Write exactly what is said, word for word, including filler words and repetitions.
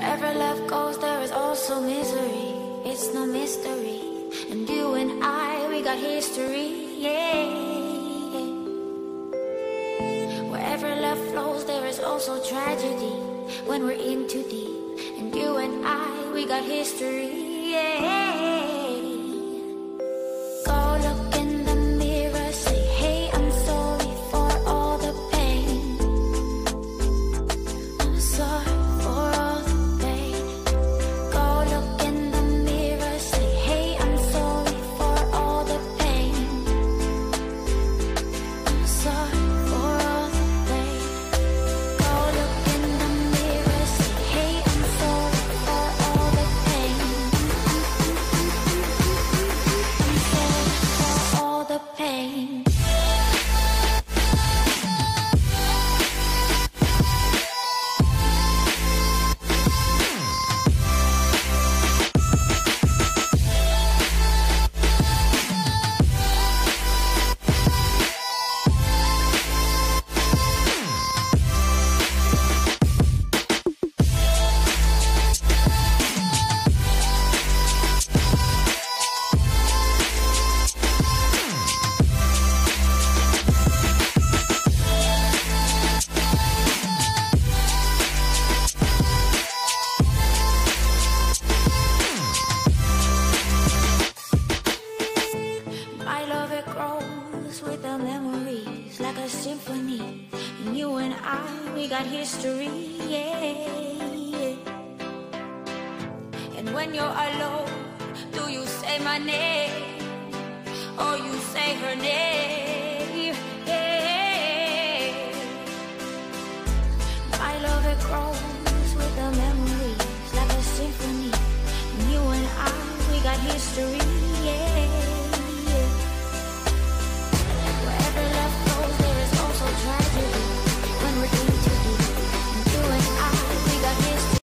Wherever love goes, there is also misery. It's no mystery. And you and I, we got history, yeah. Wherever love flows, there is also tragedy. When we're in too deep. And you and I, we got history, yeah. Go look in the mirror, say, hey, I'm sorry for all the pain. I'm sorry for all the pain. Go look in the mirror, say, hey, I'm sorry for all the pain. I'm sorry for all the pain. Go look in the mirror, say, hey, I'm sorry for all the pain. I'm sorry for all the pain. My love, it grows with the memories like a symphony. And you and I, we got history, yeah. And when you're alone, do you say my name or you say her name? Yeah. My love, it grows with the memories.